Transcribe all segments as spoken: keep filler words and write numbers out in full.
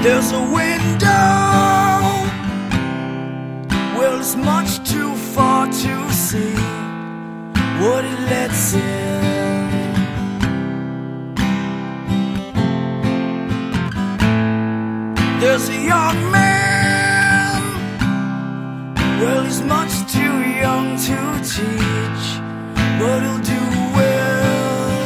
There's a window, well, it's much too far to see what it lets in. There's a young man, well, he's much too young to teach, but he'll do well.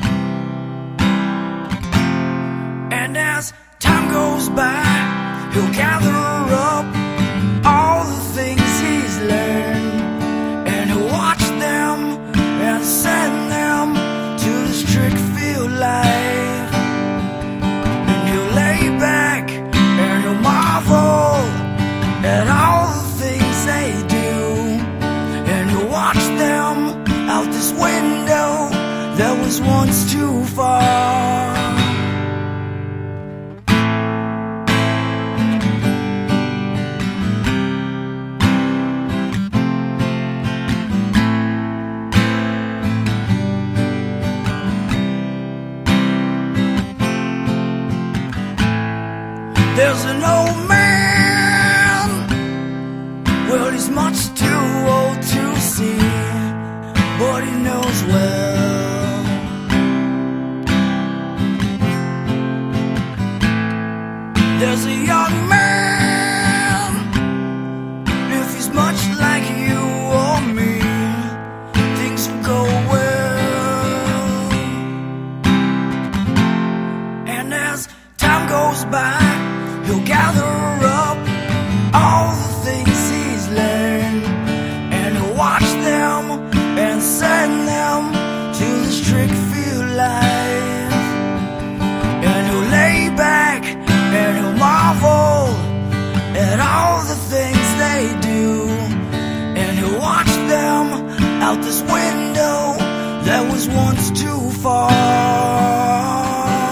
And as time goes by, he'll gather up all the things he's learned, and he'll watch them and send them to this trick-filled life. And he'll lay back and he'll marvel at all the things they do, and he'll watch them out this window that was once too far. There's an old man, well, he's much too old to see, but he knows well. There's a young man, if he's much like you or me, things will go well. And as time goes by, he'll gather up all the things he's learned, and he'll watch them and send them to this trick-filled life. And he'll lay back and he'll marvel at all the things they do, and he'll watch them out this window that was once too far.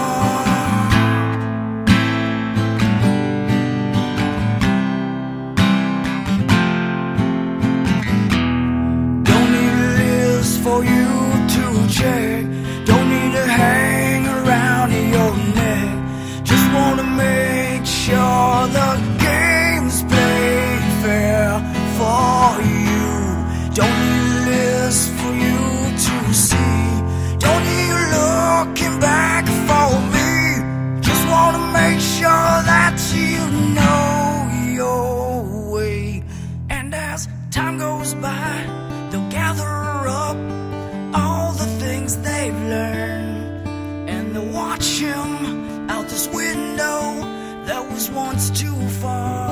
For you to check, don't need to hang around your neck. Just wanna make sure the game's played fair for you. Don't need a list for you to see, don't need you looking back for me. Just wanna make sure that you know your way. And as time goes by, they'll gather up all the things they've learned, and they'll watch him out this window that was once too far.